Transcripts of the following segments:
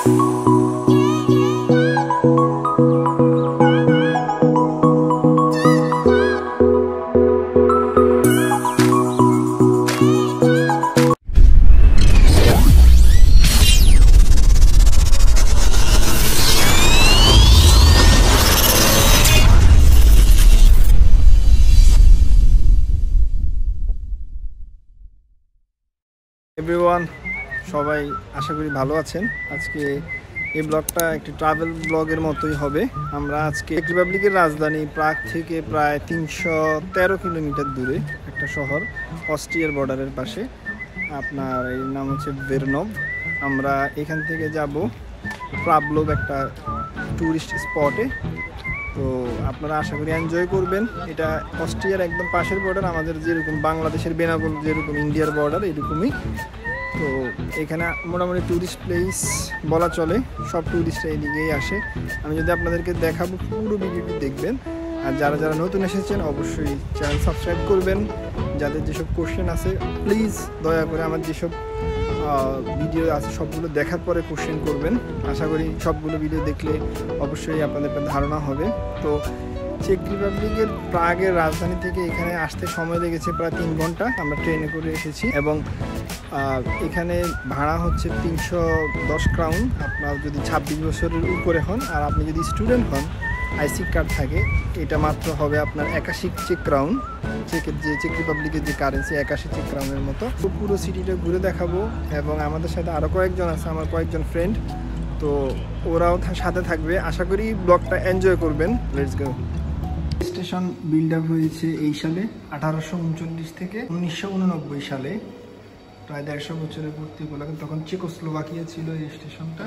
Everyone, সবাই আশা করি ভালো আছেন। আজকে এই ব্লগটা একটি ট্রাভেল ব্লগের মতোই হবে। আমরা আজকে চেক রিপাবলিকের রাজধানী প্রাগ থেকে প্রায় 313 কিলোমিটার দূরে একটা শহর, অস্ট্রিয়ার বর্ডারের পাশে। আপনার এর নাম হচ্ছে ভেরনভ। আমরা এখান থেকে যাব প্রাবলভ, একটা ট্যুরিস্ট স্পটে। তো আপনারা আশা করি এনজয় করবেন। এটা অস্ট্রিয়ার একদম পাশের বর্ডার, আমাদের যেরকম বাংলাদেশের বেনাপোল যেরকম ইন্ডিয়ার বর্ডার, এরকমই। তো এখানে মোটামুটি ট্যুরিস্ট প্লেস বলা চলে, সব ট্যুরিস্টরা এদিকেই আসে। আমি যদি আপনাদেরকে দেখাবো, পুরো ভিডিওটি দেখবেন। আর যারা যারা নতুন এসেছেন অবশ্যই চ্যানেল সাবস্ক্রাইব করবেন। যাদের যেসব কোশ্চেন আছে প্লিজ দয়া করে আমার যেসব ভিডিও আছে সবগুলো দেখার পরে কোশ্চেন করবেন। আশা করি সবগুলো ভিডিও দেখলে অবশ্যই আপনাদের একটা ধারণা হবে। তো চেক রিপাবলিকের প্রাগের রাজধানী থেকে এখানে আসতে সময় লেগেছে প্রায় 3 ঘন্টা। আমরা ট্রেনে করে এসেছি এবং এখানে ভাড়া হচ্ছে 310 ক্রাউন। আপনার যদি 26 বছরের উপরে হন আর আপনি যদি স্টুডেন্ট হন, আইসি কার্ড থাকে, এটা মাত্র হবে আপনার 81 চেক ক্রাউন। চেক রিপাবলিকের যে কারেন্সি 81 চেক ক্রাউনের মতো। তো পুরো সিটিটা ঘুরে দেখাবো এবং আমাদের সাথে আরও কয়েকজন আছে, আমার কয়েকজন ফ্রেন্ড, তো ওরাও সাথে থাকবে। আশা করি ব্লগটা এনজয় করবেন। Let's go. Station build up হয়েছে এই সালে 1839 থেকে 1989 সালে, প্রায় 150 বছরের পূর্তি উপলক্ষে। তখন চেকোস্লোভাকিয়া ছিল এই স্টেশনটা।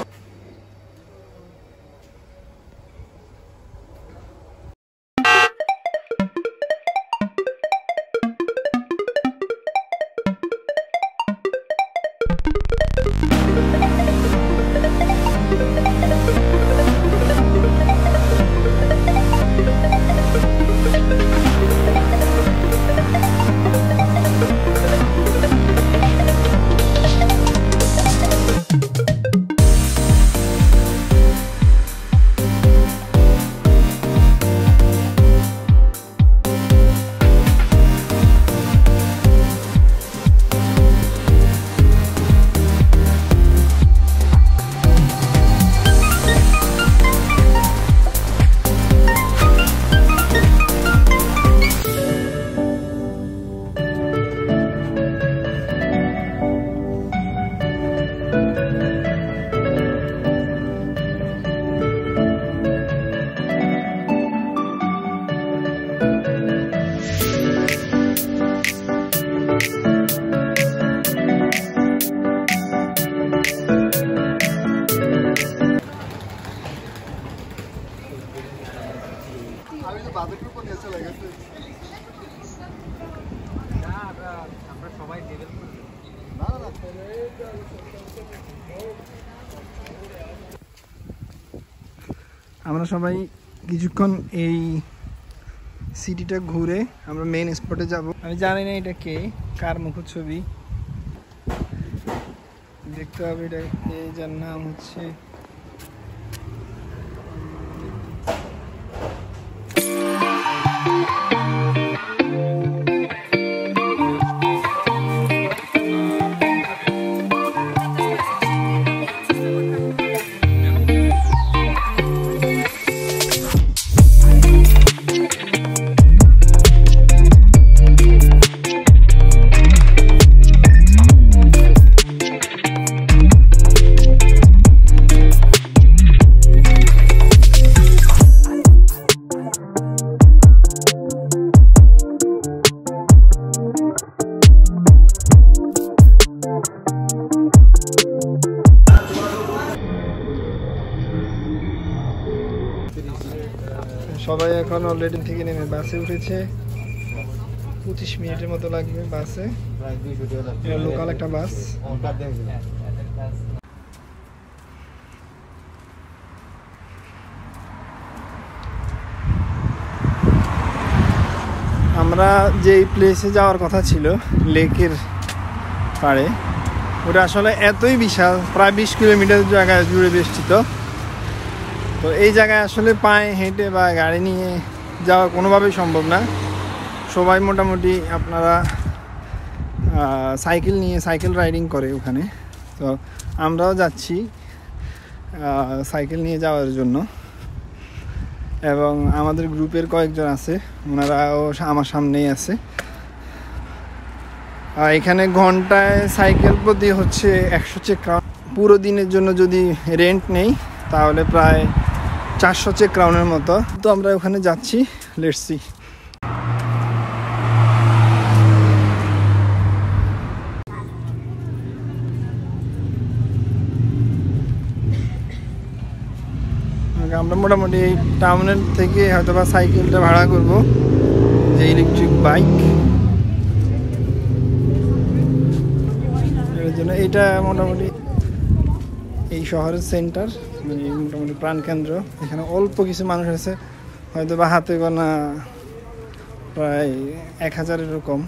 আমরা সবাই কিছুক্ষণ এই সিটিটা ঘুরে আমরা মেইন স্পটে যাব। আমি জানি না এটা কে, কার মুখচ্ছবি দেখতে হবে। এটা এই যার নাম হচ্ছে সবাই এখন অলরেডি থেকে নেমে বাসে উঠেছে। 25 মিনিটের মতো লাগবে বাসে। এটা লোকাল একটা বাস। আমরা যেই প্লেসে যাওয়ার কথা ছিল লেকের পাড়ে, ওটা আসলে এতই বিশাল, প্রায় 20 কিলোমিটার জায়গায় জুড়ে বেষ্টিত। তো এই জায়গায় আসলে পায়ে হেঁটে বা গাড়ি নিয়ে যাওয়া কোনোভাবেই সম্ভব না। সবাই মোটামুটি আপনারা সাইকেল নিয়ে সাইকেল রাইডিং করে ওখানে। তো আমরাও যাচ্ছি সাইকেল নিয়ে যাওয়ার জন্য, এবং আমাদের গ্রুপের কয়েকজন আছে, ওনারাও আমার সামনেই আছে। এখানে ঘন্টায় সাইকেল প্রতি হচ্ছে 100 চেক ক্রাউন। পুরো দিনের জন্য যদি রেন্ট নেই তাহলে প্রায় 400 চেক ক্রাউনের মতো। তো আমরা ওখানে যাচ্ছি, লেটস সি। আমরা মোটামুটি এই টাউনের থেকে হয়তো বা সাইকেলটা ভাড়া করব, যে ইলেকট্রিক বাইক। এর জন্য এটা মোটামুটি এই শহরের সেন্টার, মানে মোটামুটি প্রাণকেন্দ্র। এখানে অল্প কিছু মানুষ আছে, হয়তো বা হাতে গোনা প্রায় 1000 এরকম।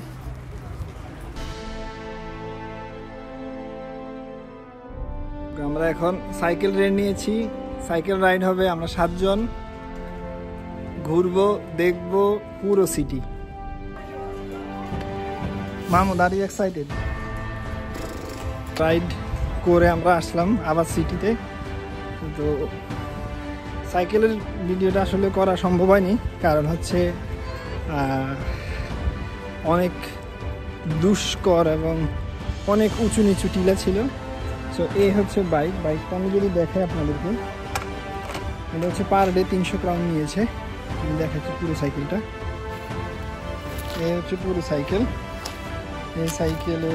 আমরা এখন সাইকেল রেন্ট নিয়েছি, সাইকেল রাইড হবে। আমরা 7 জন ঘুরবো, দেখবো পুরো city. Mahmud, are you excited? Ride করে আমরা আসলাম আবার সিটিতে। তো সাইকেলের ভিডিওটা আসলে করা সম্ভব হয়নি, কারণ হচ্ছে অনেক দুষ্কর এবং অনেক উঁচু নিচু টিলা ছিল। সো এই হচ্ছে বাইকটা আমি যদি দেখাই আপনাদেরকে, এটা হচ্ছে পার ডে 300 ক্রাউন নিয়েছে। আমি দেখাচ্ছি পুরো সাইকেলটা। এই হচ্ছে পুরো সাইকেল। এই সাইকেলে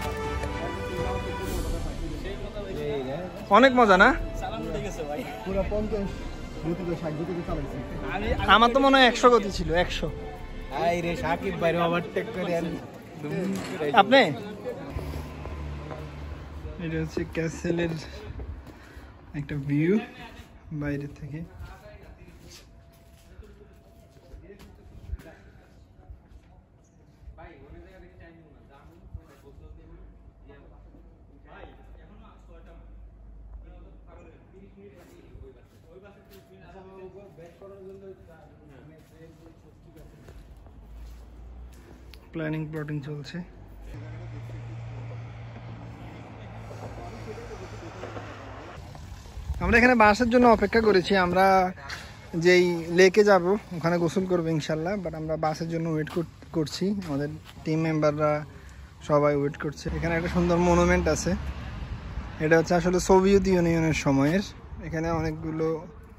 অনেক মজা না? আমার তো মনে হয় 100 গতি ছিল, 100। আপনি এটা হচ্ছে ক্যাসেলের একটা ভিউ বাইরে থেকে। প্ল্যানিং প্লটিং চলছে। আমরা এখানে বাসের জন্য অপেক্ষা করেছি। আমরা যেই লেকে যাব ওখানে গোসল করবো ইনশাল্লাহ, বাট আমরা বাসের জন্য ওয়েট করছি। আমাদের টিম মেম্বাররা সবাই ওয়েট করছে। এখানে একটা সুন্দর মনুমেন্ট আছে, এটা হচ্ছে আসলে সোভিয়েত ইউনিয়নের সময়ের। এখানে অনেকগুলো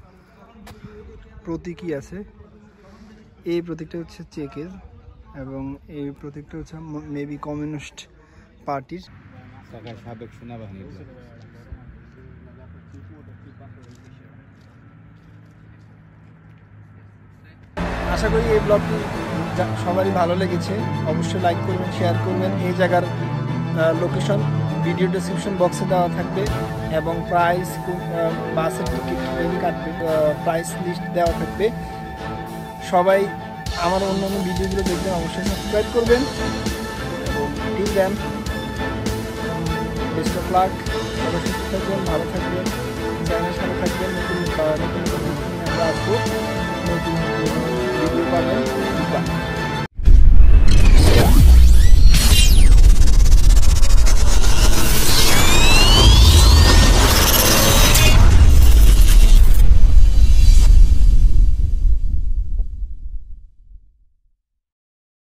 প্রতীকী আছে। এই প্রতীকটা হচ্ছে চেকের, এবং এই প্রতীকটা হচ্ছে মেবি কমিউনিস্ট পার্টির। সাবেক সেনাবাহিনী। আশা করি এই ব্লগটি সবারই ভালো লেগেছে। অবশ্যই লাইক করবেন, শেয়ার করবেন। এই জায়গার লোকেশন ভিডিও ডেসক্রিপশন বক্সে দেওয়া থাকবে, এবং প্রাইস, বাসের টিকিট কীভাবে কাটবে, প্রাইস লিস্ট দেওয়া থাকবে। সবাই আমার অন্যান্য ভিডিওগুলো দেখবেন, অবশ্যই সাবস্ক্রাইব করবেন। এবং till then, best of luck. সবাই সুস্থ থাকবেন, ভালো থাকবেন, চ্যানেলের সাথে থাকবেন। নতুন নতুন ভিডিও নিয়ে আমরা আসবো, নতুন ভিডিও পাবেন।